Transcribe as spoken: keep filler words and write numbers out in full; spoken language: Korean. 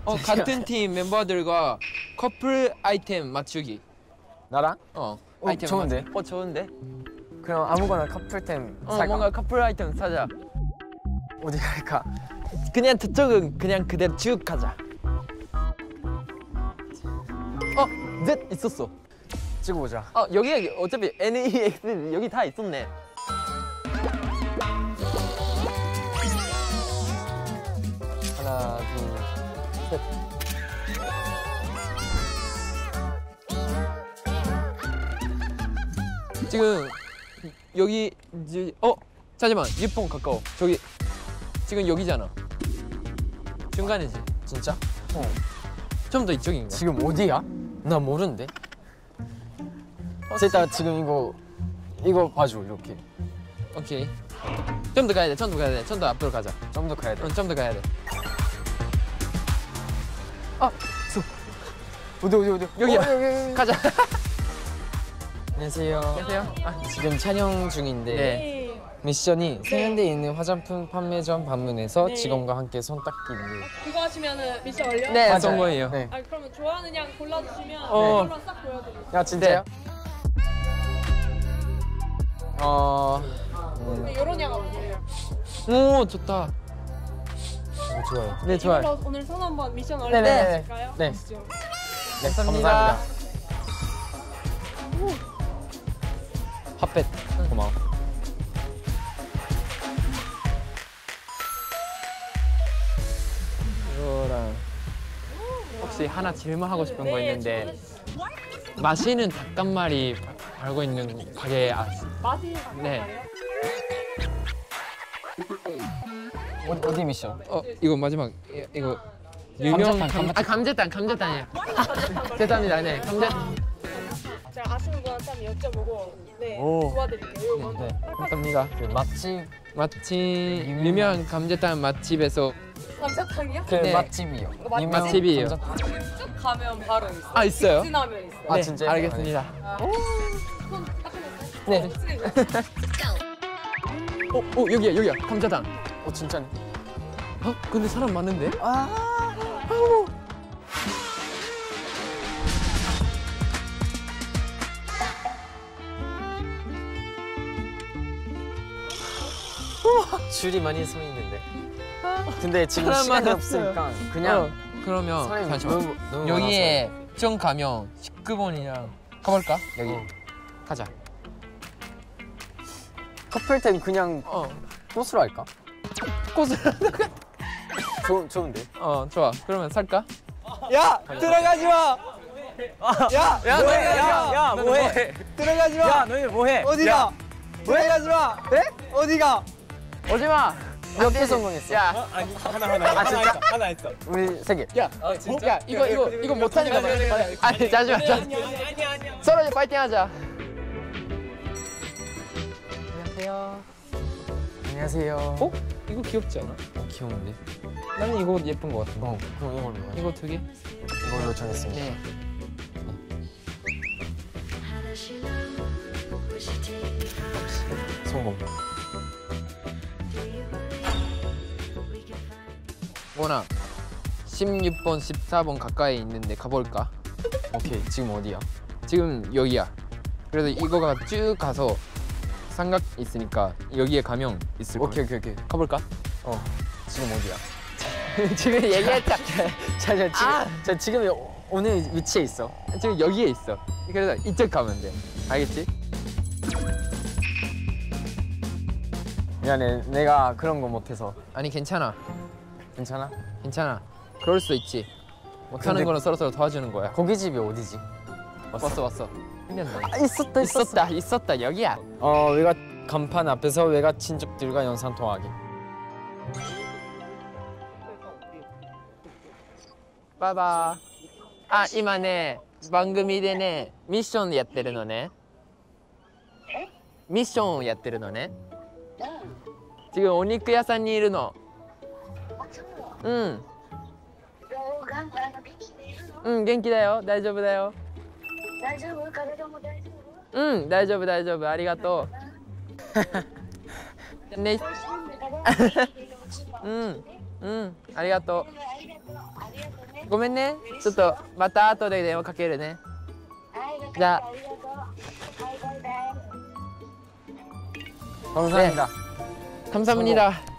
어 같은 팀 멤버들과 커플 아이템 맞추기. 나랑? 어. 어 아이템 좋은데? 맞추... 어 좋은데? 그럼 아무거나 커플템 어, 살까? 뭔가 커플 아이템 사자. 어디 갈까? 그냥 저쪽은 그냥 그대로 쭉 가자. 어, Z 있었어. 찍어보자. 어, 여기 어차피 N, E, X 여기 다 있었네. 하나, 둘, 셋. 지금 여기 이제 어 잠시만 유폰 가까워. 저기 지금 여기잖아. 중간이지. 진짜? 어. 좀 더 이쪽인가? 지금 어디야? 나 모르는데. 일단 지금 이거 이거 봐줘 이렇게. 오케이. 좀 더 가야 돼. 좀 더 가야 돼. 좀 더 앞으로 가자. 좀 더 가야 돼. 응, 좀 더 가야 돼. 아, 소. 어디 어디 어디? 여기야. 어, 여기, 여기. 가자. 안녕하세요. 안녕하세요. 아, 지금 촬영 중인데 네. 미션이 세면대에 있는 화장품 판매점 방문해서 네. 직원과 함께 손 닦기인데. 그거 하시면은 미션 완료? 네, 맞아요. 성공이에요. 네. 아 그러면 좋아하는 양 골라주시면 어. 그걸로 싹 보여드릴게요. 야 진짜요? 어. 네, 이런 양 어때요? 오, 좋다. 어, 좋아요. 네, 좋아요. 이걸로 오늘 손 한번 미션 네네네. 완료하실까요? 네. 보시죠. 네, 감사합니다. 감사합니다. 핫펫 고마워. 이거랑 혹시 하나 질문하고 싶은 거 네, 있는데 맛있는 닭간말이 알고 있는 가게 아, 맛이 네. 어디, 어디 미션? 어 이거 마지막 이, 이거 유명 감자탕, 감, 아 감자탕 감자탕이에요. 죄송합니다. 네 감자. 제가 아시는 분한테 한번 여쭤보고 네 오. 도와드릴게요. 이거 먼저 네. 감사합니다. 그 맛집 맛집 유명- 유명 감자탕 맛집에서 감자탕이요? 그 네. 맛집이요. 맛- 유명 맛집이에요. 감자탕. 쭉 가면 바로 있어요. 아 있어요? 직진하면 있어요. 아, 네, 진짜요? 알겠습니다. 손 닦으셨어요? 네. 어, 어 여기야 여기야 감자탕. 어 진짜네. 어 근데 사람 많은데? 아. 줄이 많이 서 있는데. 근데 지금 사람 시간이 많았어요. 없으니까 그냥 어, 그러면 사람이 잠시만. 너무, 너무 여기에 좀 가면 십구 번이랑 가볼까? 여기 어. 가자. 커플템 그냥 어 꽃으로 할까? 꽃을 좋 좋은데. 어 좋아. 그러면 살까? 야 들어가지 마. 야, 야, 뭐해? 야, 야, 야, 너는 뭐해? 들어가지 마. 야 너희 뭐해? 어디가? 들어가지 마. 네? 어디가? 오지 마. 몇 개 성공했어? 야, 아니 하나 하나. 아 진짜? 하나 했어. 우리 세 개. 야, 아 진짜? 야 이거 이거 이거 못하니까 아니, 아니, 아니, 아니 잠시만. 잠시만. 아니 아니 아니. 서로 이제 파이팅하자. 안녕하세요. 안녕하세요. 어? 이거 귀엽지 않아? 어, 귀여운데? 나는 이거 예쁜 거 같은데. 어 그럼 이걸로 해. 이거 두 개? 이걸로 정했습니다. 네. 성공. 원아, 십육 번, 십사 번 가까이 있는데 가볼까? 오케이 지금 어디야? 지금 여기야. 그래서 이거가 쭉 가서 삼각 있으니까 여기에 가면 있을 거야. 오케이 오케이 오케이. 가볼까? 어 지금 어디야? 지금 얘기했자. 자, 자 지금 아! 자 지금 오늘 위치에 있어. 지금 여기에 있어. 그래서 이쪽 가면 돼. 알겠지? 미안해 내가 그런 거 못해서. 아니 괜찮아. 괜찮아? 괜찮아. 그럴 수 있지. 못하는 근데- 거는 서로 서로 도와주는 거야. 고깃집이 어디지? 왔어 왔어. 생겼네. 아, 있었다 있었다 있었다 여기야. 어 외갓 간판 앞에서 외갓 친척들과 영상 통화하기. バイバイ。あ、今ね、番組でね、ミッションやってるのね。ミッションをやってるのね。지금お肉屋さんにいるの。うん。うん、元気だよ。大丈夫だよ。 大丈夫？体も大丈夫？ うん、大丈夫大丈夫。ありがとう。ね。うん、うん、ありがとう。 ありがとう。ありがとうね。 ごめんね。ちょっとまた後で電話かけるね。 はい、わかった。 じゃあありがとう。はい、バイバイ。 감사합니다. 감사합니다.